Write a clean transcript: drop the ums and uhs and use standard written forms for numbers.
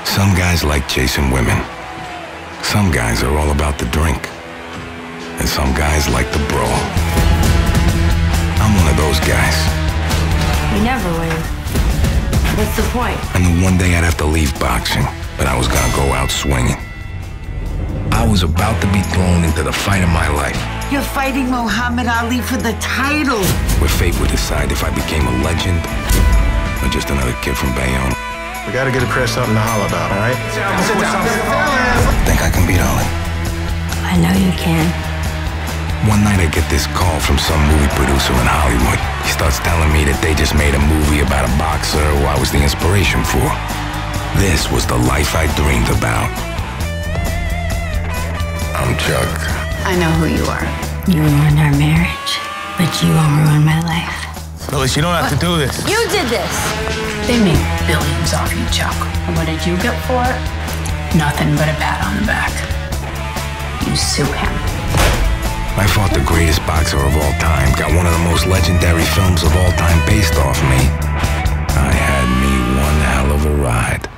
Some guys like chasing women. Some guys are all about the drink. And some guys like the brawl. I'm one of those guys. You never win. What's the point? I knew one day I'd have to leave boxing, but I was gonna go out swinging. I was about to be thrown into the fight of my life. You're fighting Muhammad Ali for the title. Where fate would decide if I became a legend or just another kid from Bayonne. We gotta get Chris something to holler about, all right? Sit down. Think I can beat Ali? I know you can. One night I get this call from some movie producer in Hollywood. He starts telling me that they just made a movie about a boxer who I was the inspiration for. This was the life I dreamed about. I'm Chuck. I know who you are. You ruined our marriage, but you won't ruin my life. Phyllis, you don't have to do this. You did this! They made billions off you, Chuck. And what did you get for it? Nothing but a pat on the back. You sue him. I fought the greatest boxer of all time, got one of the most legendary films of all time based off me. I had me one hell of a ride.